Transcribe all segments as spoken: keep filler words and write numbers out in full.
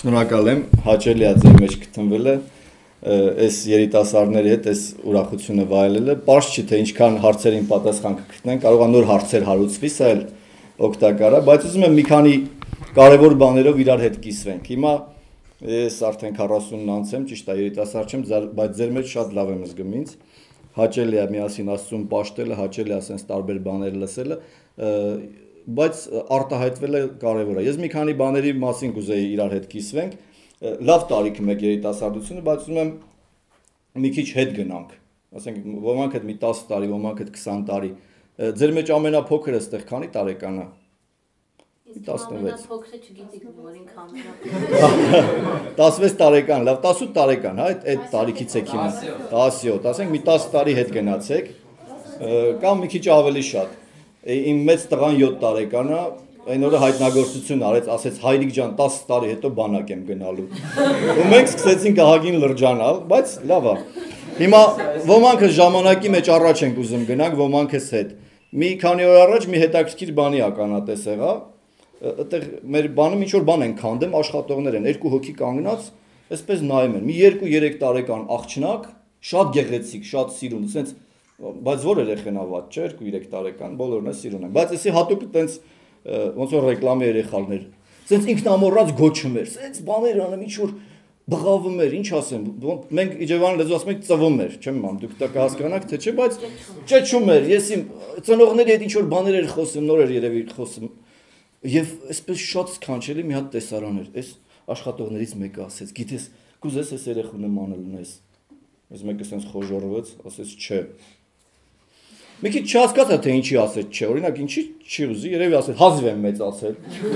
Շնորհակալ եմ, հաճելի է ձեր մեջ գտնվել է, այս երիտասարդների հետ այս ուրախությունը վայելելը, պարզ չի թե ինչքան հարցերին պատասխան կգտնեն, կարող է նոր հարցեր հարուցվի, սա էլ օգտակար է, բայց ուզում եմ մի քանի կարևոր բաներով իրար հետ կիսվենք։ Հիմա ես արդեն քառասունն անց եմ, ճիշտ է, երիտասարդ չեմ, բայց ձեր մեջ շատ լավ եմ զգում ինձ։ Հաճելի է միասին Աստծուն պաշտելը, հաճելի է ասենց տարբեր բաներ լսելը, բայց արտահայտվելը կարևոր է։ Ես մի քանի բաների մասին կուզեի իրար հետ կիսվենք։ Լավ տարիք մեկ երիտասարդությունը, բայց ուզում եմ մի քիչ հետ գնանք։ Ասենք ոմանք հետ մի տասը տարի, ոմանք հետ քսան տարի։ Ձեր մեջ ամենափոքրը այստեղ քանի տարեկան է։ տասնվեց փոքրը չգիտիկ որ ինքան տասնվեց տարեկան, լավ, տասութ տարեկան, հա, այդ տարիքից եք հիմա, տասնյոթ, ասենք մի տասը տարի հետ գնացեք, կամ մի քիչ ավելի շատ։ Իմ մեծ տղան յոթ տարեկան է, այն օրը հայտնագործություն արեց, ասեց հայրիկ ջան, տասը տարի հետո բանակ եմ գնալու։ Ու մենք սկսեցինք ահագին լրջանալ, բայց լավ է։ Հիմա ոմանքը ժամանակի մեջ առաջ ենք ուզում գնանք, ոմանքս հետ։ Մի քանի օր առաջ մի հետաքրքիր բանի ականատես եղա, այդտեղ մեր բանում ինչ որ բան են քանդեմ, աշխատողներ են, երկու հոգի կանգնած, այսպես նայում են։ Մի երկու-երեք տարեկան աղջնակ, շատ գեղեցիկ, շատ սիրուն, ասենց, բայց որ երեխան ավատ չէ, երկու-երեք տարեկան, բոլորն է սիրուն են։ Բայց էսի հատուկ տենց ոնց որ ռեկլամի երեխաներ, ասենց ինքնամոռաց գոչում էր, ասենց բաներ անում, ինչ որ բղավում էր, ինչ ասեմ, մենք իջևան լեզու ասում ենք ծվում էր, չեմ իմանում, դուք դա կհասկանաք թե չէ, բայց ճճում էր, ես իմ ծնողների հետ ինչ որ բաներ էր խոսում, նոր էր երևի խոսում։ Եվ այսպես շատ սքանչելի մի հատ տեսարան էր, այս աշխատողներից մեկը ասեց, գիտես, կուզես այս երեխու նմանը լինես։ Այս մեկը ասենց խոժոռվեց, ասեց չէ։ Մի քիչ չհասկացա թե ինչի ասեց չէ, օրինակ ինչի չի ուզի, երևի ասեց հազիվ եմ մեծացել։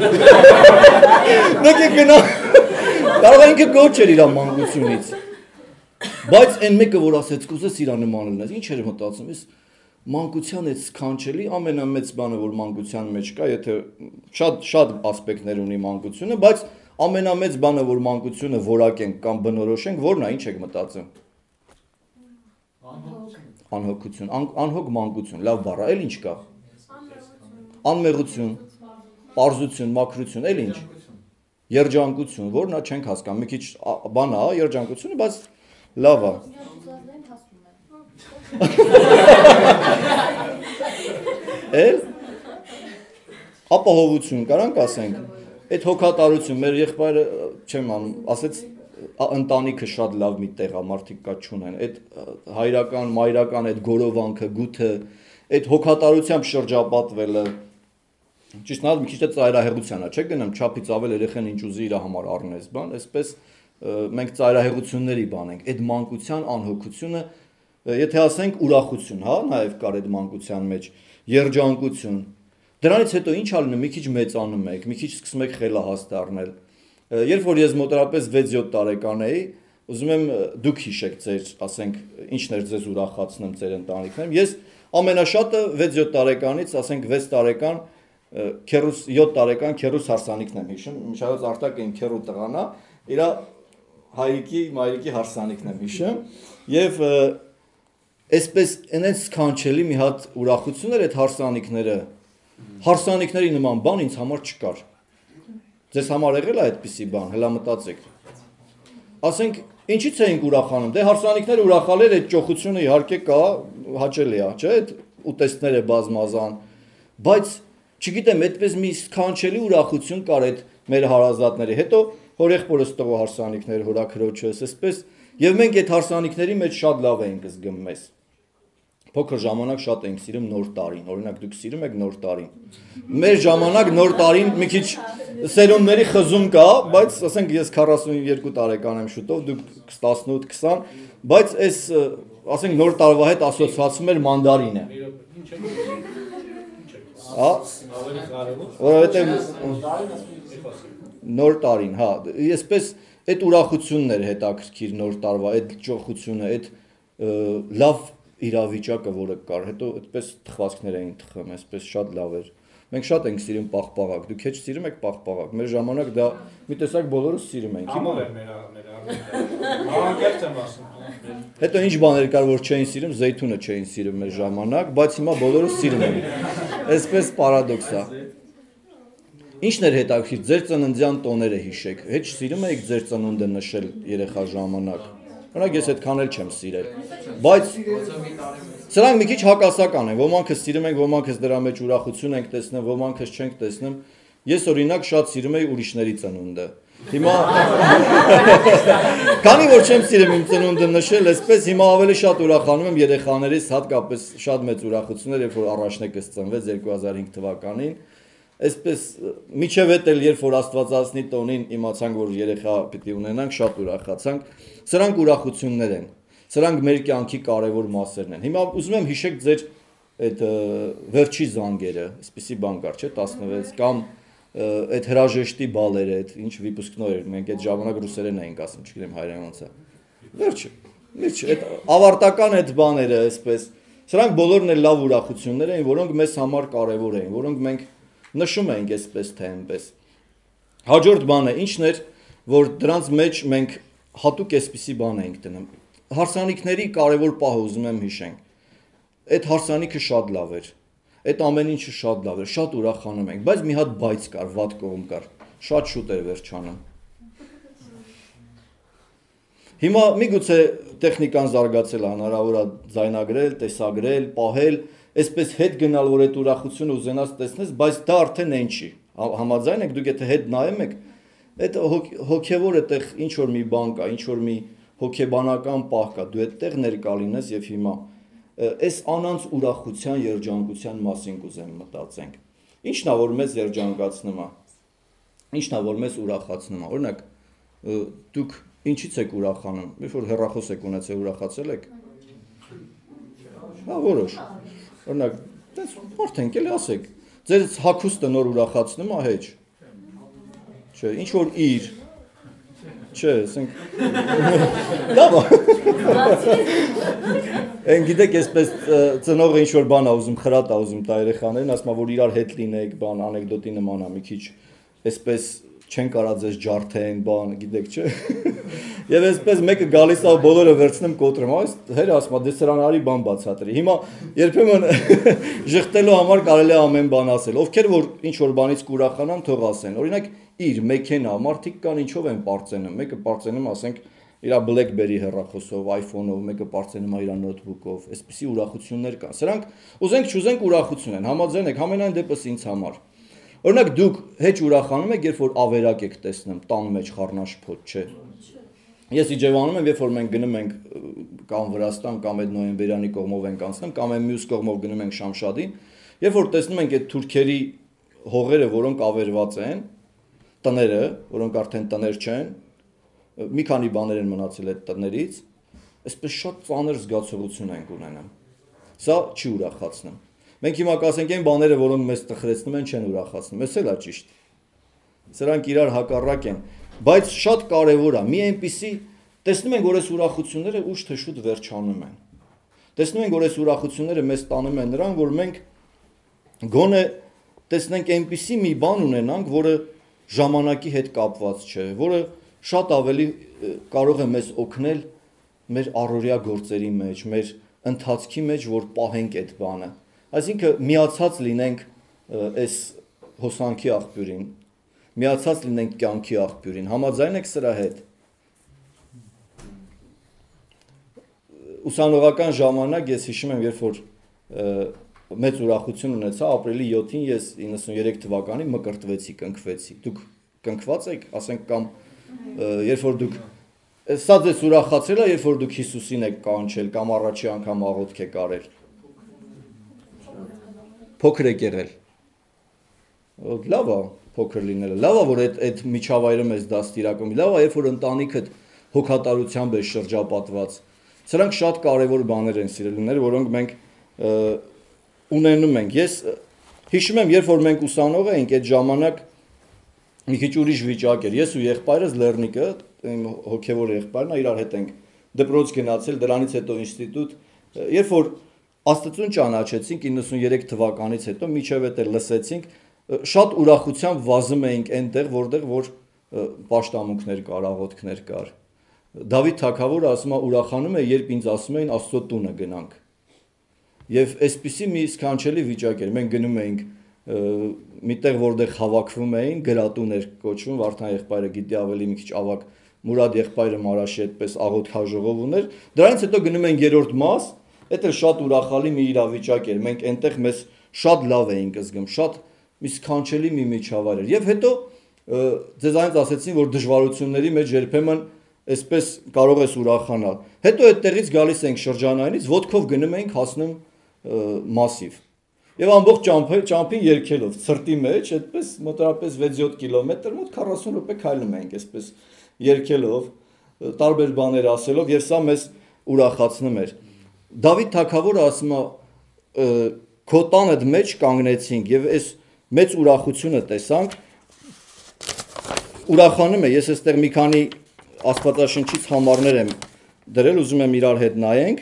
Մեկը գնա, կարող է ինքը գոչ էր իր մանկությունից։ Բայց այն մեկը որ ասեց կուզես իր նմանը լինես, ինչ էր մտածում, ես մանկության այդ սքանչելի ամենամեծ բանը որ մանկության մեջ կա, եթե շատ շատ ասպեկտներ ունի մանկությունը, բայց ամենամեծ բանը որ մանկությունը որակենք կամ բնորոշենք, որն է, ինչ եք մտածում։ Անհոգություն, անհոգ մանկություն, լավ բառ է, էլ ինչ կա։ Անմեղություն, պարզություն, մաքրություն, էլ ինչ։ Երջանկություն, որն է չենք հասկանում, մի քիչ բան է, երջանկությունը, բայց լավ է։ Էլ ապահովություն կարանք ասենք, այդ հոգատարություն, մեր եղբայրը չեմ անում, ասեց ընտանիքը շատ լավ մի տեղ է, մարդիկ կա չունեն, այդ հայրական, մայրական, այդ գորովանքը, գութը, այդ հոգատարությամբ շրջապատվելը, ճիշտ նայած մի քիչ ծայրահեղության է, չէ՞ գնամ չափից ավել երեխան ինչ ուզի իր համար առնես, բան, այսպես մենք ծայրահեղությունների բան ենք, այդ մանկության անհոգությունը, եթե ասենք ուրախություն, հա, նաև կար այդ մանկության մեջ, երջանկություն։ Դրանից հետո ինչ ալնում, մի քիչ մեծանում եք, մի քիչ սկսում եք խելահաստ դառնել։ Երբ որ ես մոտավորապես վեց-յոթ տարեկան էի, ուզում եմ դուք հիշեք ձեր, ասենք, ինչն էր ձեզ ուրախացնում ձեր ընտանիքներում։ Ես ամենաշատը վեց-յոթ տարեկանից, ասենք վեց տարեկան, յոթ տարեկան քեռուս հարսանիքն եմ հիշում, միշտ արտակ իմ քեռու տղան է, իր հայրիկի, մայրիկի հարսանիքն եմ հիշում, եւ այսպես այնպես սքանչելի մի հատ ուրախություն էր այդ հարսանիքները։ Հարսանիքների նման բան ինձ համար չկար։ Ձեզ համար եղել է այդպիսի բան, հելա մտածեք։ Ասենք, ինչի՞ց էինք ուրախանում։ Դե հարսանիքները ուրախալեր այդ ճոխությունը իհարկե կա, հաճելի է, չէ՞, այդ ուտեստները բազմազան, բայց չգիտեմ, այդպես մի սքանչելի ուրախություն կար այդ մեր հարազատների։ Հետո հորեղբորս տվո հարսանիքներ, հորաքրոջս, այսպես, եւ մենք այդ հարսանիքների մեջ շատ լավ էինք զգում մեզ։ Փոքր ժամանակ շատ էինք սիրում նոր տարին, օրինակ դուք սիրում եք նոր տարին։ Մեր ժամանակ նոր տարին մի քիչ սերունդների խզում կա, բայց ասենք ես քառասունյոթ տարեկան եմ շուտով, դուք տասնութ քսան, բայց այս ասենք նոր տարվա հետ ասոցիացվում էր մանդարինը։ Հա, որովհետեւ նոր տարին, հա, այսպես այդ ուրախությունն էր հետաքրքիր նոր տարվա, այդ ճոխությունը, այդ լավ իրավիճակը, որը կար, հետո այդպես թխվածքներ էին թխում, այսպես շատ լավ էր։ Մենք շատ ենք սիրում պաղպաղակ, դուք հեչ սիրում եք պաղպաղակ, մեր ժամանակ դա մի տեսակ բոլորս սիրում ենք։ Հիմա էր մեր անկեղծ եմ ասում։ Հետո ինչ բաներ կար, որ չէին սիրում, զեյթունը չէին սիրում մեր ժամանակ, բայց հիմա բոլորս սիրում ենք։ Այսպես պարադոքս է։ Ինչն էր հետաքրքիր, ձեր ծննդյան տոները հիշեք, հետ սիրում եք ձեր ծնունդը նշել երեխա ժամանակ։ Օրինակ ես այդքան էլ չեմ սիրել, բայց սրանք մի քիչ հակասական են, ոմանքս սիրում ենք, ոմանքս դրա մեջ ուրախություն ենք տեսնում, ոմանքս չենք տեսնում։ Ես օրինակ շատ սիրում եի ուրիշների ծնունդը։ Հիմա քանի որ չեմ սիրում իմ ծնունդը նշել, այսպես հիմա ավելի շատ ուրախանում եմ երեխաներից, հատկապես շատ մեծ ուրախություններ, երբ որ առաջնեկս ծնվեց երկու հազար հինգ թվականին։ Այսպես միջև էդ էլ երբ որ Աստվածածնի տոնին իմացանք, որ երեխա պիտի ունենանք, շատ ուրախացանք։ Սրանք ուրախություններ են։ Սրանք մեր կյանքի կարևոր մասերն են։ Հիմա ուզում եմ հիշեք ձեր այդ վերջի զանգերը, այսպեսի բան կար, չէ՞, տասնվեց կամ այդ հրաժեշտի բալերը, այդ ինչ վիպուսկներ, մենք այդ ժամանակ ռուսերեն էինք ասում, չգիտեմ հայերեն ոնց է։ Վերջը, վերջը, այդ ավարտական այդ բաները, այսպես, սրանք բոլորն էլ լավ ուրախություններ էին, որոնք մեզ համար կարևոր էին, որոնք մենք նշում էինք այսպես թե այնպես։ Հաջորդ բանը ինչն էր, որ դրանց մեջ մենք հատուկ այսպիսի բան էինք դնում։ Հարսանիքների կարևոր պահը ուզում եմ հիշենք։ Այդ հարսանիքը շատ լավ էր։ Այդ ամեն ինչը շատ լավ էր, շատ ուրախանում ենք, բայց մի հատ բայց կար, վատ կողմ կար, շատ շուտ էր վերջանում։ Հիմա միգուցե տեխնիկան զարգացել է, հնարավոր է ձայնագրել, տեսագրել, պահել, այսպես հետ գնալ, որ այդ ուրախությունը ուզենաս տեսնես, բայց դա արդեն այն չի։ Համաձայն եք, դուք եթե հետ նայում եք, այդ հոգևոր այդտեղ ինչ որ մի բան կա, ինչ որ մի հոգեբանական պահ կա, դու այդտեղ ներկա լինես եւ հիմա այս անանց ուրախության երջանկության մասին կուզեմ մտածենք։ Ինչն է որ մեզ երջանկացնում է։ Ինչն է որ մեզ ուրախացնում է։ Օրինակ դուք ինչից եք ուրախանում։ Երբ որ հեռախոս եք ունեցել, ուրախացել եք։ Հա, որոշ։ Օրինակ, դες արդեն էլ ասեք։ Ձեր հագուստը նոր ուրախացնում է, հեչ։ Չէ, ինչ որ իր Չէ, ասենք լավ է։ Են գիտեք, այսպես ծնողը ինչ որ բան է ուզում, խրատ է ուզում տա երեխաներին, ասում է որ իրար հետ լինեք, բան անեկդոտի նման է, մի քիչ այսպես չեն կարա ձեզ ջարդեն, բան, գիտեք, չէ։ Եվ այսպես մեկը գալիս է բոլորը վերցնում կոտրում, այս հերը ասում է դե սրան արի բան բացատրի։ Հիմա երբեմն ժխտելու համար կարելի է ամեն բան ասել։ Ովքեր որ ինչ որ բանից կուրախանան, թող ասեն։ Օրինակ իր մեքենա, մարդիկ կան ինչով են պարծենում, մեկը պարծենում, ասենք իր BlackBerry հեռախոսով, iPhone-ով, մեկը պարծենում է իր նոթբուքով, այսպիսի ուրախություններ կան։ Սրանք ուզենք չուզենք ուրախություն են, համաձայն եք, համենայն դեպս ինձ համար։ Օրինակ դուք հեչ ուրախանում եք, երբ որ ավերակ եք տեսնում, տան մեջ խառնաշփոթ, չէ։ Ես իջևանում եմ, երբ որ մենք գնում ենք կամ Վրաստան, կամ այդ նոյեմբերյանի կողմով ենք անցնում, կամ այն մյուս կողմով գնում ենք Շամշադին, երբ որ տեսնում ենք այդ թուրքերի հողերը, որոնք ավերված են, տները, որոնք արդեն տներ չեն, մի քանի բաներ են մնացել այդ տներից, այսպես շատ ծանր զգացողություն ենք ունենում։ Սա չի ուրախացնում։ Մենք հիմա կասենք այն բաները, որոնք մեզ տխրեցնում են, չեն ուրախացնում։ Էս էլ է ճիշտ։ Սրանք իրար հակառակ են, բայց շատ կարևոր է։ Մի այնպիսի տեսնում ենք, որ այս ուրախությունները ուշ թե շուտ վերջանում են։ Տեսնում ենք, որ այս ուրախությունները մեզ տանում են նրան, որ մենք գոնե տեսնենք այնպիսի մի բան ունենանք, որը ժամանակի հետ կապված չէ, որը շատ ավելի կարող է մեզ օգնել մեր առօրյա գործերի մեջ, մեր ընթացքի մեջ, որ պահենք այդ բանը։ Այսինքն միացած լինենք այս հոսանքի աղբյուրին, միացած լինենք կյանքի աղբյուրին, համաձայն եք սրա հետ։ Ուսանողական ժամանակ ես հիշում եմ, երբ որ մեծ ուրախություն ունեցա, ապրիլի յոթին ես իննսուներեք թվականին մկրտվեցի, կնքվեցի։ Դուք կնքված եք, ասենք կամ երբ որ դուք սա ձեզ ուրախացել է, երբ որ դուք Հիսուսին եք կանչել կամ առաջի անգամ աղոթք եք արել։ Փոքր եք եղել։ Լավ է փոքր լինելը։ Լավ է, որ այդ այդ միջավայրը մեզ դաստիարակում։ Լավ է, երբ որ ընտանիքդ հոգատարությամբ է շրջապատված։ Սրանք շատ կարևոր բաներ են սիրելիներ, որոնք մենք ունենում ենք։ Ես հիշում եմ, երբ որ մենք ուսանող էինք, այդ ժամանակ մի քիչ ուրիշ վիճակ էր։ Ես ու եղբայրս Լեռնիկը, իմ հոգևոր եղբայրն է, իրար հետ ենք դպրոց գնացել, դրանից հետո ինստիտուտ, երբ որ Աստծուն ճանաչեցինք իննսուներեք թվականից հետո, միջև էդ լսեցինք, շատ ուրախությամբ վազում էինք այնտեղ, որտեղ որ պաշտամունքներ կար, աղոթքներ կար։ Դավիթ թագավորը ասում է, ուրախանում է, երբ ինձ ասում էին Աստծո տունը գնանք։ Եվ այսպիսի մի սքանչելի վիճակ էր, մենք գնում էինք միտեղ որտեղ հավաքվում էին, գրատուներ կոչվում, Վարդան եղբայրը գիտի ավելի մի քիչ ավագ, Մուրադ եղբայրը Մարաշի այդպես աղոթքաժողով ուներ, դրանից հետո գնում են երրորդ մաս, դա էլ շատ ուրախալի մի իրավիճակ էր, մենք այնտեղ մեզ շատ լավ էինք զգում, շատ մի սքանչելի մի միջավայր էր, եւ հետո ձեզ այնց ասեցին, որ դժվարությունների մեջ երբեմն այսպես կարող ես ուրախանալ, հետո այդտեղից գալիս ենք շրջանայինից, ոտքով գնում ենք հասնում մասիվ, եւ ամբողջ ճամփին երգելով, ցրտի մեջ, այդպես մոտավորապես վեց-յոթ կիլոմետր, մոտ քառասուն րոպե քայլում ենք այսպես երգելով, տարբեր բաներ ասելով, եւ սա մեզ ուրախացնում էր։ Դավիթ թագավորը ասում է քո տանդ մեջ կանգնեցինք եւ այս մեծ ուրախությունը տեսանք, ուրախանում է, ես այստեղ մի քանի Աստվածաշնչից համարներ եմ դրել, ուզում եմ իրար հետ նայենք,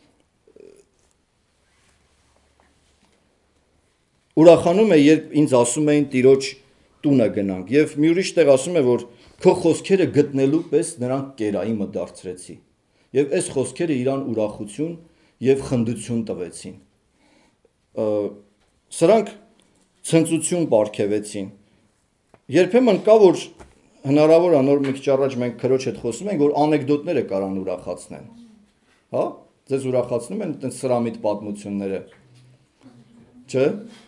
ուրախանում է, երբ ինձ ասում էին Տիրոջ տունը գնանք, եւ մի ուրիշ տեղ ասում է, որ քո խոսքերը գտնելու պես նրանք կերային մտածրեցի, եւ այս խոսքերը իրան ուրախություն եւ խնդություն տվեցին, սրանք ցնծություն պարգևեցին, երբեմն կա, որ հնարավոր է նոր մի քիչ առաջ մենք քրոջ հետ խոսում ենք, որ անեկդոտները կարան ուրախացնեն, հա, ձեզ ուրախացնում են այդպես սրամիտ պատմությունները, չէ,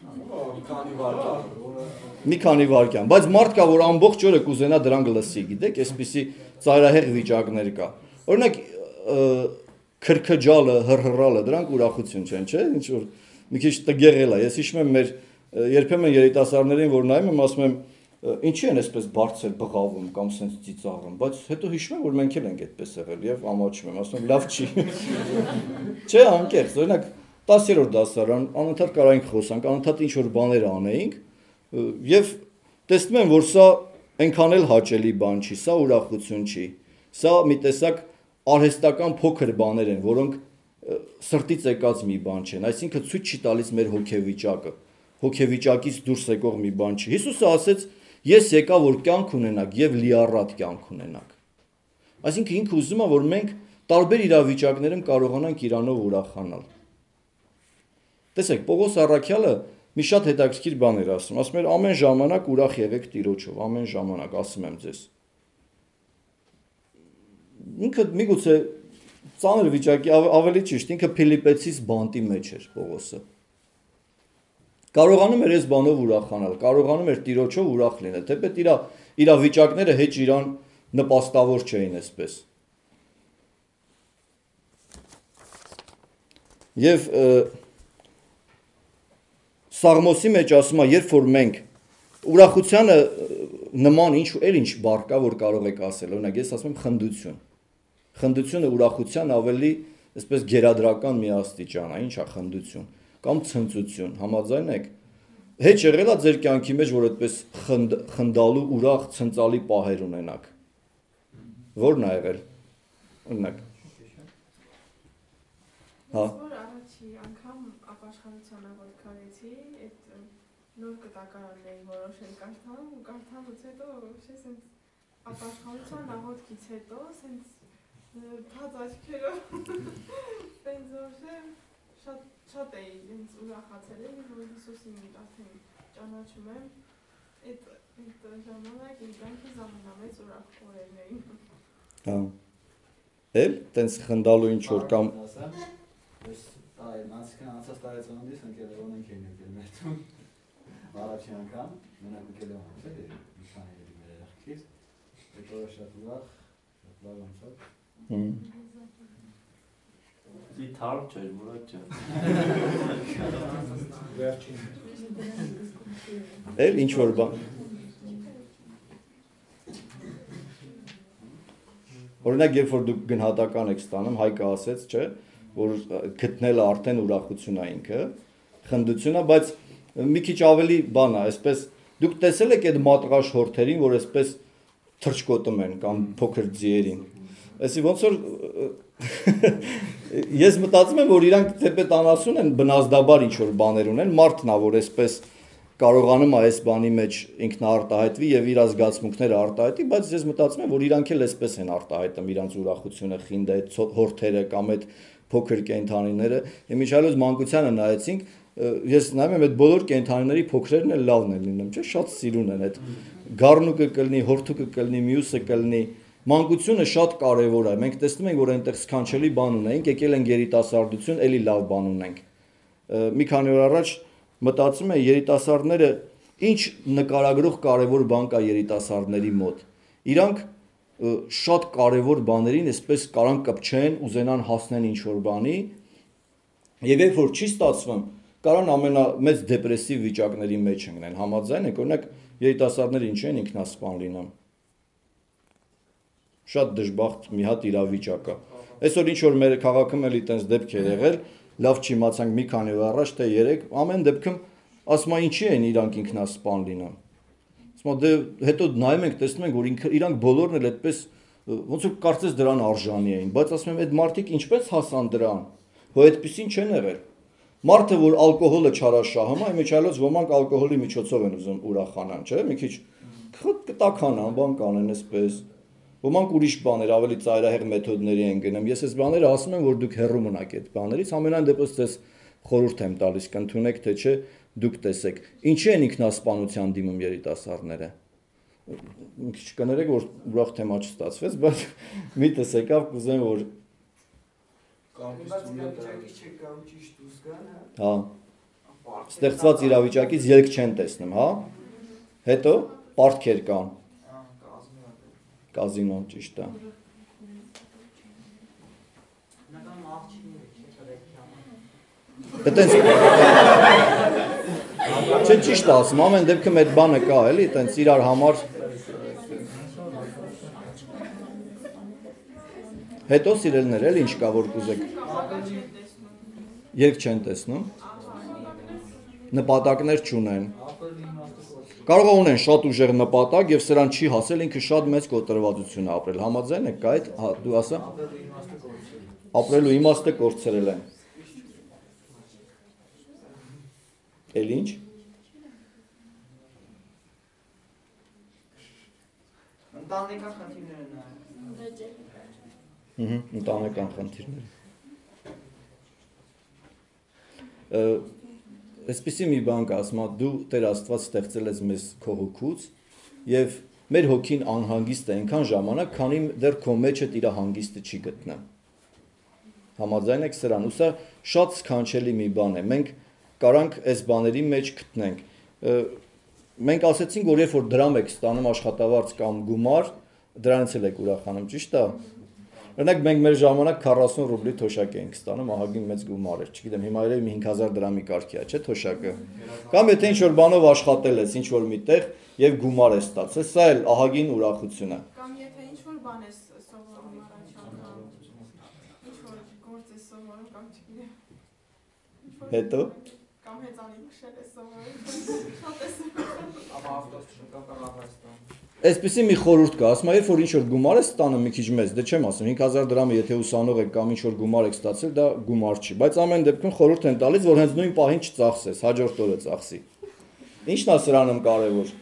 մի քանի վայրկյան, բայց մարդ կա, որ ամբողջ օրը կուզենա դրանք լսի, գիտեք, այսպիսի ծայրահեղ վիճակներ կա, օրինակ քրքջալը, հռհռալը, դրանք ուրախություն չեն, չէ, ինչ որ մի քիչ տգեղել է, ես հիշում եմ մեր երբեմն երիտասարդներին, որ նայում եմ, ասում եմ, ինչի են այսպես բարձր բղավում կամ սենց ծիծաղում, բայց հետո հիշում եմ, որ մենք էլ ենք այդպես եղել եւ ամաչում եմ, ասում եմ, լավ չի։ Չէ, անկեղծ, օրինակ տասերորդ դասարան, անընդհատ կարայինք խոսանք, անընդհատ ինչ որ բաներ անեինք եւ տեսնում եմ, որ սա այնքան էլ հաճելի բան չի, սա ուրախություն չի։ Սա մի տեսակ արհեստական փոքր բաներ են, որոնք սրտից եկած մի բան չեն, այսինքն ցույց չի տալիս մեր հոգեվիճակը, հոգեվիճակից դուրս եկող մի բան չի։ Հիսուսը ասեց, ես եկա, որ կյանք ունենաք եւ լիառատ կյանք ունենաք։ Այսինքն ինքը ուզում է, որ մենք տարբեր իրավիճակներում կարողանանք իրանով ուրախանալ։ Տեսեք, Պողոս առաքյալը մի շատ հետաքրքիր բան էր ասում, ասում էր ամեն ժամանակ ուրախ եղեք Տիրոջով, ամեն ժամանակ, ասում եմ ձեզ։ Ինքը միգուցե ծանր վիճակի ավելի ճիշտ, ինքը Փիլիպեցիս բանտի մեջ էր Պողոսը։ Կարողանում էր այս բանով ուրախանալ, կարողանում էր Տիրոջով ուրախ լինել, թեպետ իր իրավիճակները հեչ իրան նպաստավոր չէին այսպես։ Եվ Սաղմոսի մեջ ասում է, երբ որ մենք ուրախությանը նման ինչ էլ ինչ բառ կա, որ կարող եք ասել, օրինակ ես ասում եմ խնդություն։ Խնդությունը ուրախության ավելի այսպես գերադրական մի աստիճան է, ինչ է խնդություն կամ ցնծություն, համաձայն եք։ Հեչ եղել է ձեր կյանքի մեջ, որ այդպես խնդ, խնդալու ուրախ ցնծալի պահեր ունենաք։ Ո՞րն է եղել։ Օրինակ։ Հա։ Առաջի անգամ ապաշխարության աղոթքարեցի, այդ նոր կտակարանների որոշել կարդամ, ու կարդամից հետո շես այդ ապաշխարության աղոթքից հետո սենց թաց աչքերով սենց որ շատ շատ էի ինձ ուրախացել եմ, որ Հիսուսին արդեն ճանաչում եմ, այդ այդ ժամանակ իմ կյանքի ամենամեծ ուրախ օրերն էին։ Հա։ Էլ տենց խնդալու ինչ որ կամ Ես այ անցքան անցած տարեծոնից ընկերոն ենք եկել մեր տուն։ Առաջին անգամ մենակ եկել եմ ասել մի քանի երի մեր երեխքից։ Հետո շատ ուրախ, շատ լավ անցավ։ Հմ։ Դի թարմ չէր, Մուրադ ջան։ Վերջին։ Էլ ինչ որ բան։ Օրինակ, երբ որ դուք գնահատական եք ստանում, Հայկը ասեց, չէ, որ գտնելը արդեն ուրախություն է ինքը, խնդություն է, բայց մի քիչ ավելի բան է, այսպես դուք տեսել եք այդ մատրաշ հորթերին, որ այսպես թրջկոտում են կամ փոքր ձիերին։ Այսի ոնց որ ես մտածում եմ, որ իրանք թեպետ անասուն են բնազդաբար ինչ որ բաներ ունեն, մարդն է, որ այսպես կարողանում է այս բանի մեջ ինքնաարտահայտվի եւ իր զգացմունքները արտահայտի, բայց ես մտածում եմ, որ իրանք էլ այսպես են արտահայտում իրանց ուրախությունը, խինդը, այդ հորթերը կամ այդ փոքր կենդանիները։ Եմիջալոց մանկությանը նայեցինք, ես նայում եմ այդ բոլոր կենդանիների փոքրերն էլ լավն են լինում, չէ՞, շատ սիրուն են այդ գառնուկը կլինի, հորթուկը կլինի, մյուսը կլինի, մանկությունը շատ կարևոր է։ Մենք տեսնում ենք, որ այնտեղ սքանչելի բան ունենք, եկել են երիտասարդություն, էլի լավ բան ունենք։ Մի քանի օր առաջ մտածում եմ երիտասարդները ինչ նկարագրող կարևոր բան կա երիտասարդների մոտ։ Իրանք շատ կարևոր բաներին այսպես կարան կպչեն, ուզենան հասնեն ինչ որ բանի, եւ երբ որ չի ստացվում, կարան ամենամեծ դեպրեսիվ վիճակների մեջ ընկնեն։ Համաձայն եք, օրինակ երիտասարդները ինչ են ինքնասպան լինում։ Շատ դժբախտ մի հատ իրավիճակ է։ Այսօր ինչ որ մեր քաղաքում էլի տենց դեպք է եղել, լավ չիմացանք մի քանի օր առաջ թե երեք, ամեն դեպքում ասում են ինչի են իրանք ինքնասպան լինում։ Ասում են դե հետո նայում ենք, տեսնում ենք, որ իրանք բոլորն էլ այդպես ոնց որ կարծես դրան արժանի էին, բայց ասում եմ այդ մարդիկ ինչպես հասան դրան, որ այդպեսին չեն եղել։ Մարդը որ ալկոհոլը չարաշահում է, իմիջիալոց ոմանք ալկոհոլի միջոցով են ուզում ուրախանան, չէ՞, մի քիչ կտականան, բան կանեն այսպես։ Ոմանք ուրիշ բաներ, ավելի ծայրահեղ մեթոդների են գնում։ Ես այս բաները ասում եմ, որ դուք հեռու մնաք այդ բաներից, ամենայն դեպս ձեզ խորհուրդ եմ տալիս, կընդունեք թե չէ, դուք տեսեք։ Ինչի են ինքնասպանության դիմում երիտասարդները։ Մի քիչ կներեք, որ ուրախ թեմա չստացվեց, բայց մի տեսեք, կուզեմ որ Հա։ Ստեղծված իրավիճակից ելք չեն տեսնում, հա։ Հետո պարտքեր կան։ Կազինո, ճիշտ է։ Այդտենց Չէ, ճիշտ ասում, ամեն դեպքում այդ բանը կա, էլի, այդտենց իրար համար Հետո սիրելներ, էլ ինչ կա, որ կուզեք։ Ելք չեն տեսնում։ Նպատակներ չունեն։ Կարող է ունեն շատ ուժեղ նպատակ եւ սրան չի հասել, ինքը շատ մեծ կոտրվածություն է ապրել։ Համաձայն եք, կա այդ, դու ասա։ Ապրելու իմաստը կորցրել են։ Էլ ինչ։ Ընտանեկան խնդիրներ են նայում։ Հհ, ընտանեկան խնդիրներ։ Այսպեսի մի բան կա, ասում եմ, դու Տեր Աստված ստեղծել ես մեզ քո հոգուց եւ մեր հոգին անհանգիստ է այնքան ժամանակ, քանի դեռ քո մեջդ իր հանգիստը չի գտնում։ Համաձայն եք սրան, ու սա շատ սքանչելի մի բան է։ Մենք կարանք այս բաների մեջ գտնենք։ Մենք ասացինք, որ երբ որ դրամ եք ստանում աշխատավարձ կամ գումար, դրանից էլ եք ուրախանում, ճիշտ է։ Օրինակ մենք մեր ժամանակ քառասուն ռուբլի թոշակ էինք ստանում, ահագին մեծ գումար էր, չգիտեմ, հիմա երևի մի հինգ հազար դրամի կարգի է, չէ՞ թոշակը։ Կամ եթե ինչ-որ բանով աշխատել ես, ինչ-որ միտեղ եւ գումար ես ստացել, սա էլ ահագին ուրախություն է։ Կամ եթե ինչ-որ բան ես սովորում առաջ, ինչ-որ գործ ես սովորում, կամ չգիտեմ։ Հետո Կամ հեծանիվ քշել ես սովորում, շատ ես սովորում։ Ապա ավտոս կամ կառավարստան։ Այսպեսի մի խորհուրդ կա, ասում եմ, երբ որ ինչ-որ գումար ես ստանում մի քիչ մեծ, դե չեմ ասում, հինգ հազար դրամը եթե ուսանող եք կամ ինչ-որ գումար եք ստացել, դա գումար չի, բայց ամեն դեպքում խորհուրդ են տալիս, որ հենց նույն պահին չծախսես, հաջորդ օրը ծախսի։ Ինչն է սրանում կարևոր։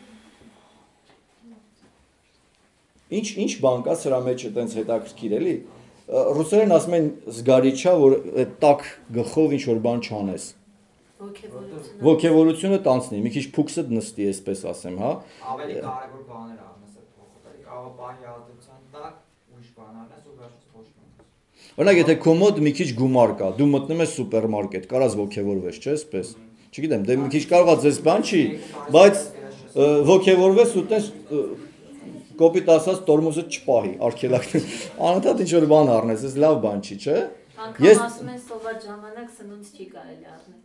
Ինչ ինչ բան կա սրա մեջ այտենց հետաքրքիր էլի։ Ռուսերեն ասում են զգարիչա, որ այդ տակ գլխով ինչ-որ բան չանես։ Ոգևորությունը տանցնի, մի քիչ փուքսդ նստի, այսպես ասեմ, հա։ Ավելի կարևոր բաներ անես այդ փոխել։ Կարող բանի հատուցան տակ ուրիշ բան անես ու վերջից փոշմանես։ Օրինակ եթե քո մոտ մի քիչ գումար կա, դու մտնում ես սուպերմարկետ, կարաս ոգևորվես, չէ՞, այսպես։ Չգիտեմ, դե մի քիչ կարող է ձեզ բան չի, բայց ոգևորվես ու տես կոպիտ ասած տորմոզը չպահի, արգելակն անընդհատ ինչ որ բան առնես, այս լավ բան չի, չէ՞։ Անգամ ասում են սոված ժամանակ սնունդ չի կարելի առնել։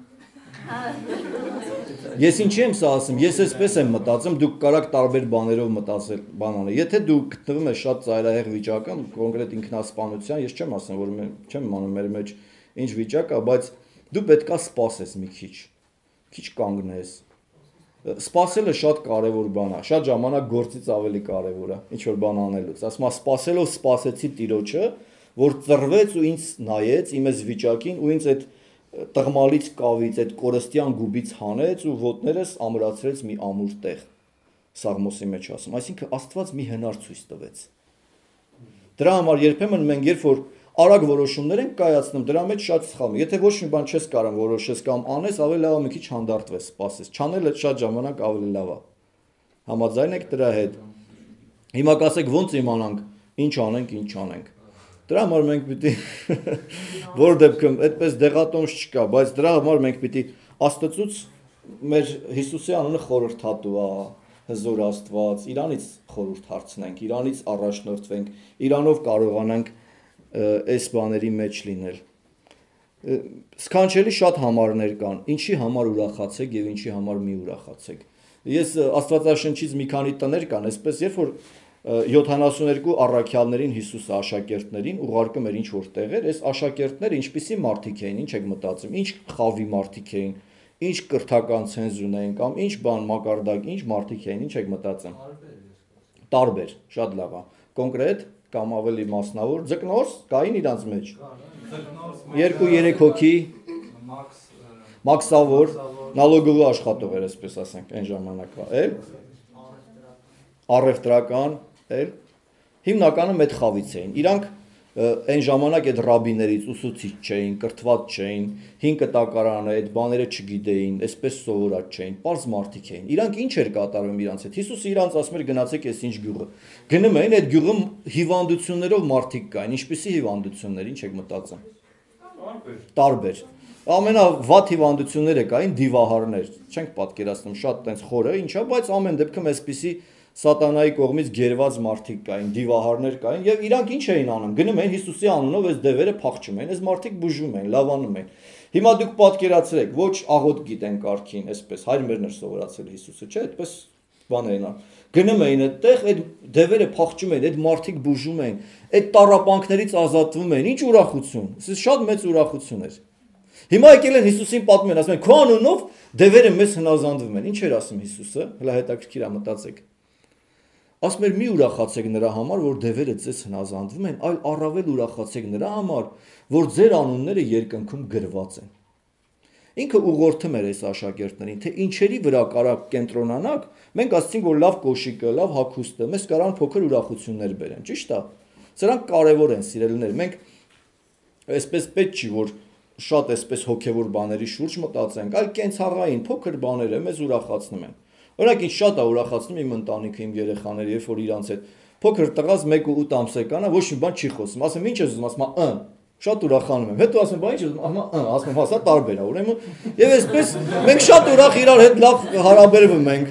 Ես ինչի եմ սա ասում, ես այսպես եմ մտածում, դուք կարաք տարբեր բաներով մտածել բան անել։ Եթե դու գտնվում ես շատ ծայրահեղ վիճակում, կոնկրետ ինքնասպանության, ես չեմ ասում, որ չեմ իմանում մեր մեջ ինչ վիճակ է, բայց դու պետքա սպասես մի քիչ, քիչ կանգնես։ Սպասելը շատ կարևոր բան է, շատ ժամանակ գործից ավելի կարևոր է, ինչ որ բան անելուց։ Ասում եմ, սպասելով սպասեցի Տիրոջը, որ ծռվեց ու ինձ նայեց իմ այս վիճակին ու ինձ այդ տղմալից կավից, այդ կորստյան գուբից հանեց ու ոտներս ամրացրեց մի ամուր տեղ։ Սաղմոսի մեջ ասում, այսինքն Աստված մի հնար ցույց տվեց։ Դրա համար երբեմն մենք երբ որ արագ որոշումներ ենք կայացնում, դրա մեջ շատ սխալ է։ Եթե ոչ մի բան չես կարող որոշես կամ անես, ավելի լավ է մի քիչ հանդարտվես, սպասես։ Չանելը շատ ժամանակ ավելի լավ է։ Համաձայն եք դրա հետ։ Հիմա կասեք ո՞նց իմանանք, ինչ անենք, ինչ անենք։ Դրա համար մենք պիտի որ դեպքում այդպես դեղատոմս չկա, բայց դրա համար մենք պիտի Աստծուց մեր Հիսուսի անունը խորհրդատու է, հզոր Աստված, Իրանից խորհուրդ հարցնենք, Իրանից առաջնորդվենք, Իրանով կարողանանք այս բաների մեջ լինել։ Սքանչելի շատ համարներ կան, ինչի համար ուրախացեք եւ ինչի համար մի ուրախացեք։ Ես Աստվածաշնչից մի քանի տներ կան, այսպես երբ որ յոթանասուներկու առաքյալներին Հիսուսը աշակերտներին ուղարկում էր ինչ որ տեղեր, այս աշակերտները ինչպիսի մարդիկ էին, ինչ եք մտածում, ինչ խավի մարդիկ էին, ինչ կրթական ցենզ ունեին կամ ինչ բան մակարդակ, ինչ մարդիկ էին, ինչ եք մտածում։ Տարբեր, շատ լավ է։ Կոնկրետ կամ ավելի մասնավոր, ձկնորս կային իրանց մեջ։ Երկու-երեք հոգի, մաքսավոր, նալոգովի աշխատող էր, այսպես ասենք, այն ժամանակվա, էլ առևտրական, էլ հիմնականում այդ խավից էին։ Իրանք այն ժամանակ այդ ռաբիներից ուսուցիչ չէին, կրթված չէին, հին կտակարանը այդ բաները չգիտեին, այսպես սովորած չէին, պարզ մարդիկ էին։ Իրանք ինչ էր կատարում իրանց հետ։ Հիսուսը իրանց ասում էր գնացեք այս ինչ գյուղը։ Գնում էին այդ գյուղում հիվանդություններով մարդիկ կային, ինչպիսի հիվանդություններ, ինչ եք մտածում։ Տարբեր։ Ամենավատ հիվանդությունները կային դիվահարներ, չենք պատկերացնում, շատ տենց խորը, ինչա, բայց ամեն դեպքում այսպիսի սատանայի կողմից գերված մարդիկ կային, դիվահարներ կային եւ իրանք ինչ էին անում։ Գնում էին Հիսուսի անունով այս դևերը փախչում էին, այս մարդիկ բուժում էին, լավանում էին։ Հիմա դուք պատկերացրեք, ոչ աղոտ գիտեն կարգին, այսպես հայր մերն էր սովորացել Հիսուսը, չէ՞, այդպես բան էին անում։ Գնում էին այդտեղ, այդ դևերը փախչում էին, այդ մարդիկ բուժում էին, այդ տառապանքներից ազատվում էին։ Ինչ ուրախություն։ Սա շատ մեծ ուրախություն էր։ Հիմա եկել են Հիսուսին պատմում են, ասում են, քո անունով դևերը մեզ հնազանդվում են։ Ինչ էր ասում Հիսուսը։ Հələ հետաքրքիր է մտածեք։ Ասում էր մի ուրախացեք նրա համար, որ դևերը ձեզ հնազանդվում են, այլ առավել ուրախացեք նրա համար, որ ձեր անունները երկնքում գրված են։ Ինքը ուղղորդում էր այս աշակերտներին, թե ինչերի վրա կարող կենտրոնանաք, մենք ասացինք, որ լավ կոշիկը, լավ հագուստը, մեզ կարան փոքր ուրախություններ բերեն, ճիշտ է։ Սրանք կարևոր են, սիրելիներ, մենք այսպես պետք չի, որ շատ այսպես հոգևոր բաների շուրջ մտածենք, այլ կենցաղային փոքր բաները մեզ ուրախացնում են։ Օրինակ ինչ շատ է ուրախացնում իմ ընտանիքը, իմ երեխաները, երբ որ իրանց հետ փոքր տղաս մեկ ու ութ ամսեկանա, ոչ մի բան չի խոսում, ասում ինչ ես ուզում, ասում ըն, շատ ուրախանում եմ։ Հետո ասում բա ինչ ես ուզում, ասում ըն, ասում հա սա տարբեր է, ուրեմն եւ այսպես մենք շատ ուրախ իրար հետ լավ հարաբերվում ենք։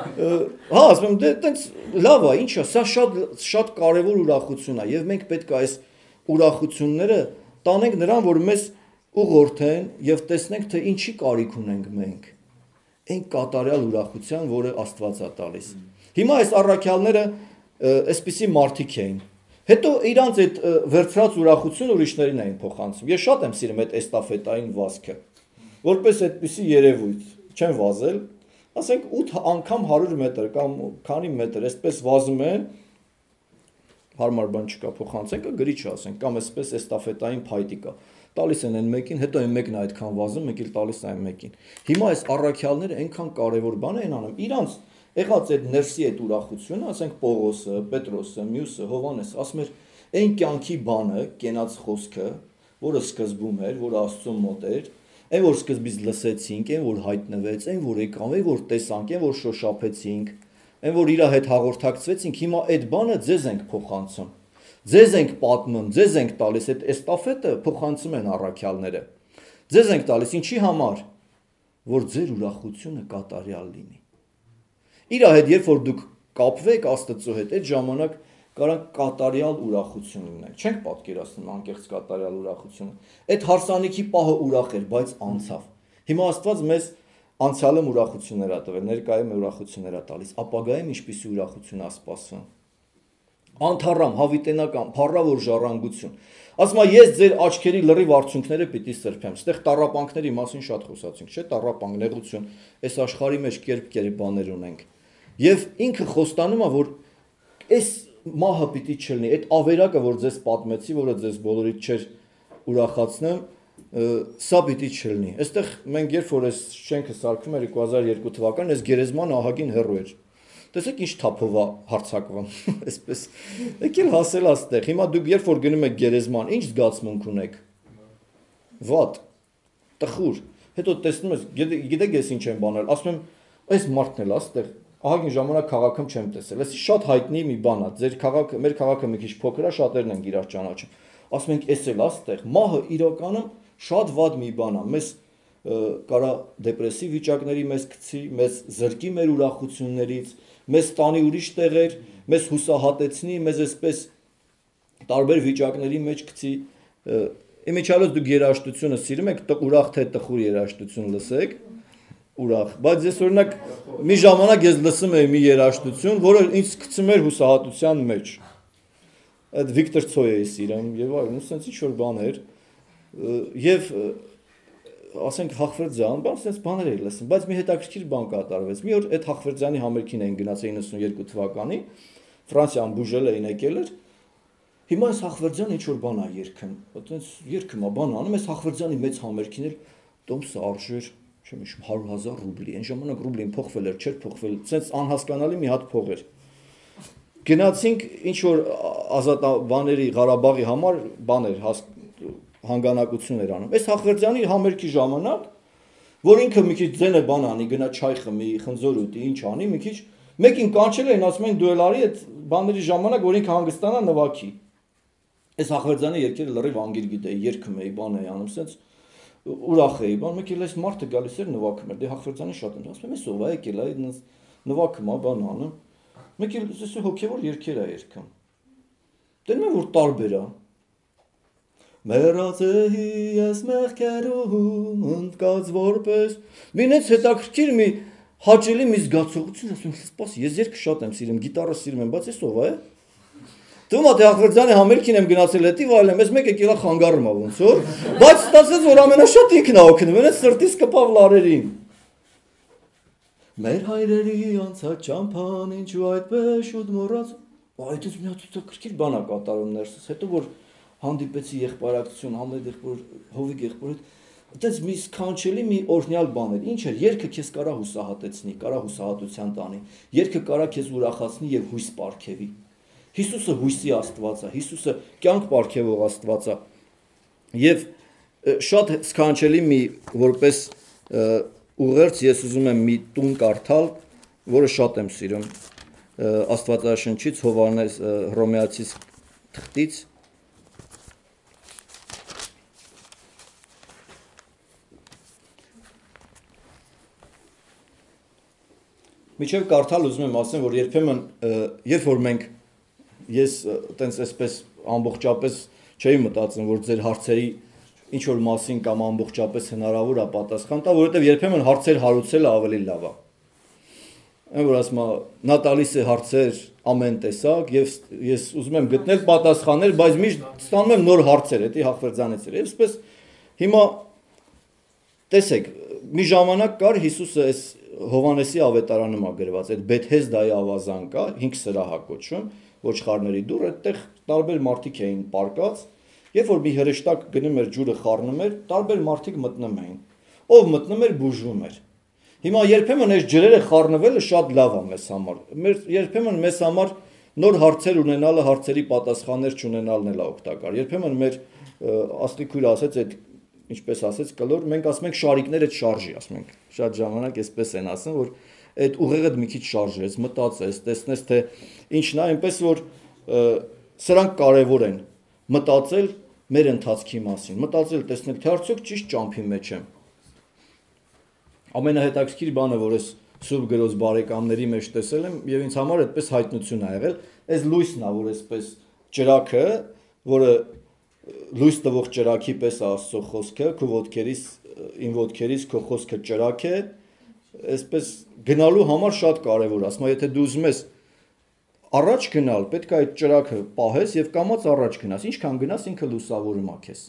Հա, ասում եմ դե տենց լավ է, ինչ է, սա շատ շատ կարեւոր ուրախություն է եւ մենք պետք է այս ուրախությունները տանենք նրան, որ մեզ ուղղորդեն եւ տեսնենք, թե ինչի կարիք ունենք մենք։ Այն կատարյալ ուրախության, որը Աստված է տալիս։ Հիմա այս առաքյալները այսպիսի մարդիկ էին։ Հետո իրանց այդ վերցրած ուրախությունը ուրիշներին էին փոխանցում։ Ես շատ եմ սիրում այդ էստաֆետային վազքը։ Որպես այդպիսի երևույթ, չեն վազել, ասենք ութ անգամ հարյուր մետր կամ քանի մետր, այսպես վազում են, հարմար բան չկա փոխանցենք, գրի չասենք, կամ այսպես էստաֆետային փայտի կա։ Տալիս են այն մեկին, հետո այն մեկն այդքան վազում, մեկ էլ տալիս այն մեկին։ Հիմա այս առաքյալները այնքան կարևոր բան են անում, իրանց եղած այդ ներսի այդ ուրախությունը, ասենք Պողոսը, Պետրոսը, Մյուսը, Հովանեսը, ասում էր, այն կյանքի բանը, կենաց խոսքը, որը սկզբում էր, որը Աստծո մոտ էր, այն որ սկզբից լսեցինք, այն որ հայտնվեց, այն որ եկավ, այն որ տեսանք, այն որ շոշափեցինք, այն որ իր հետ հաղորդակցվեցինք, հիմա այդ բանը ձեզ ենք փոխանցում։ Ձեզ ենք պատմում, ձեզ ենք տալիս այդ էստաֆետը փոխանցում են առաքյալները։ Ձեզ ենք տալիս ինչի համար, որ ձեր ուրախությունը կատարյալ լինի։ Իր հետ երբ որ դուք կապվեք Աստծո հետ, այդ ժամանակ կարող կատարյալ ուրախություն ունենաք։ Չենք պատկերացնում անկեղծ կատարյալ ուրախությունը։ Այդ հարսանիքի պահը ուրախ էր, բայց անցավ։ Հիմա Աստված մեզ անցյալում ուրախություններ ա տվել, ներկայում ուրախություններ ա տալիս, ապագայում ինչպիսի ուրախություն ա սպասվում։ Անթառամ, հավիտենական, փառավոր ժառանգություն։ Ասում եմ, ես ձեր աչքերի լրիվ արցունքները պիտի սրբեմ։ Ստեղ տառապանքների մասին շատ խոսացինք, չէ՞, տառապանք, նեղություն, այս աշխարհի մեջ կերպ-կերպ բաներ ունենք։ Եվ ինքը խոստանում է, որ այս մահը պիտի չլինի, այդ ավերակը, որ ձեզ պատմեցի, որը ձեզ բոլորիդ չէր ուրախացնում, սա պիտի չլինի։ Այստեղ մենք երբ որ այս շենքը սարքում էր երկու հազար երկու թվականին, այս գերեզման ահագին հեռու էր։ Տեսեք ինչ թափով է հարցակվում, այսպես։ Եկել հասել աստեղ։ Հիմա դուք երբ որ գնում եք գերեզման, ինչ զգացմունք ունեք։ Վատ, տխուր։ Հետո տեսնում ես, գիտեք ես ինչ եմ բանել, ասում եմ, այս մարդն էլ աստեղ, ահագին ժամանակ քաղաքում չեմ տեսել։ Այս շատ հայտնի մի բան է։ Ձեր քաղաքը, մեր քաղաքը մի քիչ փոքր է, շատերն են իրար ճանաչում։ Ասում ենք, էս էլ աստեղ, մահը իրականում շատ վատ մի բան է։ Մեզ կարա դեպրեսիվ վիճակների մեզ գցի, մեզ զրկի մեր ուրախություններից, մեզ տանի ուրիշ տեղեր, մեզ հուսահատեցնի, մեզ այսպես տարբեր վիճակների մեջ գցի։ Իմիջիալոց դուք երաժշտությունը սիրում եք, ուրախ թե տխուր երաժշտություն լսեք, ուրախ, բայց ես օրինակ մի ժամանակ ես լսում էի մի երաժշտություն, որը ինձ գցում էր հուսահատության մեջ։ Այդ Վիկտոր Ցոյի սիրեմ եւ այլն, ասենց ինչ որ բան էր եւ ասենք Հախվերդյան, բան ասենց բաներ էի լսում, բայց մի հետաքրքիր բան կատարվեց։ Մի օր այդ Հախվերդյանի համերգին էին գնաց իննսունյոթ թվականի, Ֆրանսիան բուժել էին եկել էր։ Հիմա այս Հախվերդյանը ինչ որ բան է երգում, այտենց երգում է, բան անում, այս Հախվերդյանի մեծ համերգին էլ տոմսը արժեր, չեմ հիշում, հարյուր հազար ռուբլի, այն ժամանակ ռուբլին փոխվել էր, չէր փոխվել, այտենց անհասկանալի մի հատ փող էր։ Գնացինք ինչ որ ազատ բաների Ղարաբաղի համար բաներ հանգանակություն էր անում։ Այս Հախվերդյանի համերգի ժամանակ, որ ինքը մի քիչ ձենը բան անի, գնա չայ խմի, խնձոր ուտի, ինչ անի, մի քիչ մեկին կանչել էին, ասում են դու էլ արի այդ բաների ժամանակ, որ ինքը հանգստանա նվագի։ Այս Հախվերդյանը երկերը լրիվ անգիր գիտեի, երգում էի, բան էի անում, սենց ուրախ էի, բան մեկ էլ այս մարդը գալիս էր նվագում էր, դե Հախվերդյանը շատ եմ, ասում եմ, էս ով է եկել, այ նվագում է, բան անում։ Մեկ էլ ես հոգևոր երգեր է երգում։ Դեռ մեն որ տարբեր է։ Մեռածեի ես մեղքերում ընկած որպես մինեց հետաքրքիր մի հաճելի մի զգացողություն, ասում եմ, սպաս, ես երգը շատ եմ սիրում, գիտարը սիրում եմ, բայց էս ով է։ Դու մա դե Հախվերդյանի համերգին եմ գնացել հետիվ այլեմ, ես մեկ եկել է խանգարում ա ոնց որ, բայց ստացվեց որ ամենաշատ ինքն ա օգնում, այնց սրտից կպավ լարերին։ Մեր հայրերի անցած ճամփան ինչու այդպես շուտ մոռաց։ Այդպես մի հատ հետաքրքիր բան ա կատարում ներսս, հետո որ հանդիպեցի եղբայրակցություն, Համլետ եղբոր, Հովիկ եղբոր հետ, այդպես մի սքանչելի մի օրհնյալ բան էր։ Ինչ էր, երգը քեզ կարա հուսահատեցնի, կարա հուսահատության տանի, երգը կարա քեզ ուրախացնի եւ հույս պարգևի։ Հիսուսը հույսի Աստված է, Հիսուսը կյանք պարգևող Աստված է։ Եվ շատ սքանչելի մի որպես ուղերձ ես ուզում եմ մի տուն կարդալ, որը շատ եմ սիրում Աստվածաշնչից Հովհաննես Հռոմեացիս թղթից Միջև կարդալ ուզում եմ ասեմ, որ երբեմն երբ որ մենք ես տենց այսպես ամբողջապես չէի մտածում, որ ձեր հարցերի ինչ որ մասին կամ ամբողջապես հնարավոր է պատասխան տա, որովհետև երբեմն հարցեր հարուցելը ավելի լավ է։ Այն որ ասում եմ, նա տալիս է հարցեր ամեն տեսակ եւ ես ուզում եմ գտնել պատասխաններ, բայց միշտ ստանում եմ նոր հարցեր, դա Հախվերդյանից էր։ Եվ այսպես հիմա տեսեք, մի ժամանակ կար Հիսուսը այս Հովհաննեսի ավետարանում է գրված, այդ Բեթհեզդայի ավազան կա, հինգ սրահ կոչվում, ոչխարների դուռ, այդտեղ տարբեր մարդիկ էին պարկած, երբ որ մի հրեշտակ գնում էր ջուրը խառնում էր, տարբեր մարդիկ մտնում էին։ Ով մտնում էր, բուժվում էր։ Հիմա երբեմն այս ջրերը խառնվելը շատ լավ է մեզ համար։ Մեր երբեմն մեզ համար նոր հարցեր ունենալը, հարցերի պատասխաններ չունենալն էլ է օգտակար։ Երբեմն մեր Աստղիկույրը ասեց այդ ինչպես ասեց կլոր, մենք ասում ենք շարիկները չարժի, ասում ենք։ Շատ ժամանակ էսպես են ասում, որ այդ ուղեղը մի քիչ շարժես, մտածես, տեսնես թե ինչն է, այնպես որ սրանք կարևոր են։ Մտածել մեր ընթացքի մասին, մտածել, տեսնել թե արդյոք ճիշտ ճամփի մեջ եմ։ Ամենահետաքրքիր բանը, որ ես Սուրբ գրոց բարեկամների մեջ տեսել եմ, եւ ինձ համար այդպես հայտնություն ա եղել, այս լույսն է, որ այսպես ճրակը, որը լույս տվող ճրակի պես Աստծո խոսքը, քո ոտքերից, իմ ոտքերից քո խոսքը ճրակ է, այսպես գնալու համար շատ կարևոր է։ Ասում եմ, եթե դու ուզում ես առաջ գնալ, պետք է այդ ճրակը պահես եւ կամաց առաջ գնաս։ Ինչքան գնաս, ինքը լուսավորում է քեզ։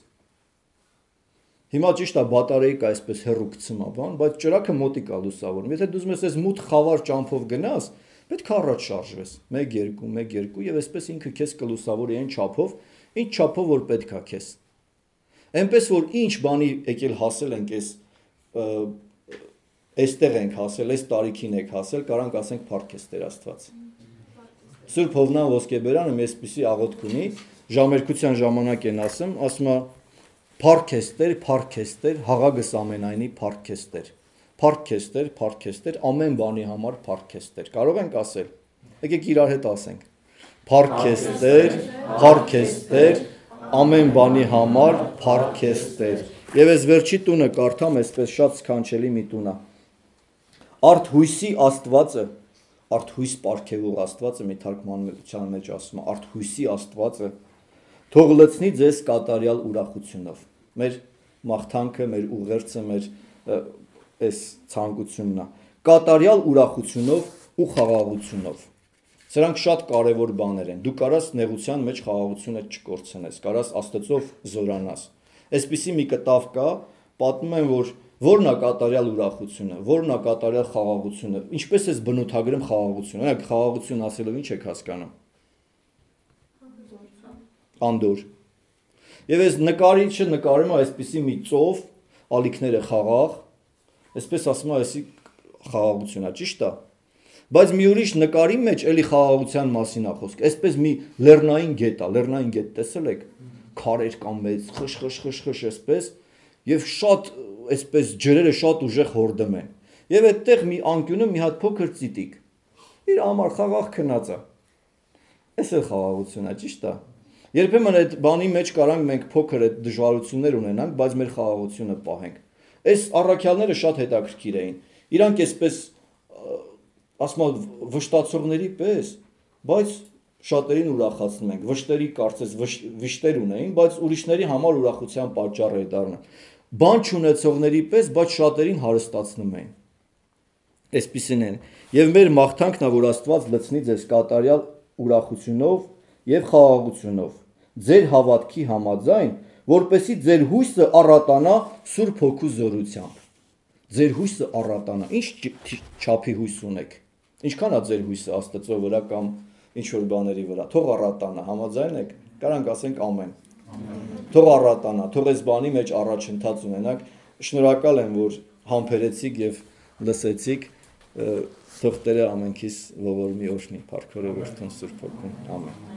Հիմա ճիշտ է, բատարեիկա այսպես հեռու գցում է, բան, բայց ճրակը մոտիկ է լուսավորում։ Եթե դու ուզում ես այս մութ խավար ճամփով գնաս, պետք է առաջ շարժվես։ մեկ երկու, մեկ երկու եւ այսպես ինքը քեզ կլուսավորի այն չափով, ինչ չափով որ պետք է քեզ։ Այնպես որ ինչ բանի եկել հասել ենք այս Այստեղ ենք հասել, այս տարիքին եք հասել, կարանք ասենք փառք ես Տեր Աստված։ Սուրբ Հովնան Ոսկեբերյանը մի այսպիսի աղոթք ունի, ժամերկության ժամանակ են ասում, ասում է փառք ես Տեր, փառք ես Տեր, հաղագս ամենայնի փառք ես Տեր։ Փառք ես Տեր, փառք ես Տեր, ամեն բանի համար փառք ես Տեր։ Կարող ենք ասել։ Եկեք իրար հետ ասենք։ Փառք ես Տեր, փառք ես Տեր, ամեն բանի համար փառք ես Տեր։ Եվ այս վերջի տունը կարդամ, այսպես շատ սքանչելի մի տուն է։ Արդ հույսի Աստվածը, արդ հույս պարգևող Աստվածը մի թարգմանության մեջ ասում է, արդ հույսի Աստվածը թող լցնի ձեզ կատարյալ ուրախությունով։ Մեր մաղթանքը, մեր ուղերձը, մեր այս ցանկությունն է։ Կատարյալ ուրախությունով ու խաղաղությունով։ Սրանք շատ կարևոր բաներ են։ Դու կարաս նեղության մեջ խաղաղությունը չկորցնես, կարաս Աստծով զորանաս։ Այսպիսի մի կտավ կա, պատմում են, որ որն է կատարյալ ուրախությունը, որն է կատարյալ խաղաղությունը, ինչպես ես բնութագրում խաղաղությունը։ Օրինակ խաղաղություն ասելով ինչ եք հասկանում։ Անդոր։ Եվ այս նկարիչը նկարում է այսպիսի մի ծով, ալիքները խաղաղ, այսպես ասում է, այսի խաղաղություն է, ճիշտ է։ Բայց մի ուրիշ նկարի մեջ էլի խաղաղության մասին է խոսք։ Այսպես մի լեռնային գետ է, լեռնային գետ տեսել եք, քարեր կամ մեծ, խշ խշ խշ խշ այսպես, եւ շատ այսպես ջրերը շատ ուժեղ հորդում են։ Եվ այդտեղ մի անկյունում մի հատ փոքր ծիտիկ։ Իր համար խաղաղ քնած է։ Այս է խաղաղությունը, ճիշտ է։ Երբեմն այդ բանի մեջ կարանք մենք փոքր այդ դժվարություններ ունենանք, բայց մեր խաղաղությունը պահենք։ Այս առաքյալները շատ հետաքրքիր էին։ Իրանք այսպես ասում եմ վշտացողների պես, բայց շատերին ուրախացնում ենք։ Վշտերի կարծես վիշտեր ունեին, բայց ուրիշների համար ուրախության պատճառ էր դառնում։ Բան չունեցողների պես, բայց շատերին հարստացնում էին։ Այսպիսին են։ Եվ մեր մաղթանքն է, որ Աստված լցնի ձեզ կատարյալ ուրախությունով եւ խաղաղությունով, ձեր հավատքի համաձայն, որպեսզի ձեր հույսը առատանա Սուրբ Հոգու զորությամբ։ Ձեր հույսը առատանա։ Ինչ չափի հույս ունեք։ Ինչքան է ձեր հույսը Աստծո վրա կամ ինչ որ բաների վրա։ Թող առատանա, համաձայն եք։ Կարանք ասենք ամեն։ Թող առատանա, թող այս բանի մեջ առաջընթաց ունենաք։ Շնորհակալ եմ, որ համբերեցիք եւ լսեցիք։ Թող Տերը ամենքիս ողորմի օրհնի, փառքորը որդուն Սուրբ Հոգուն։ Ամեն։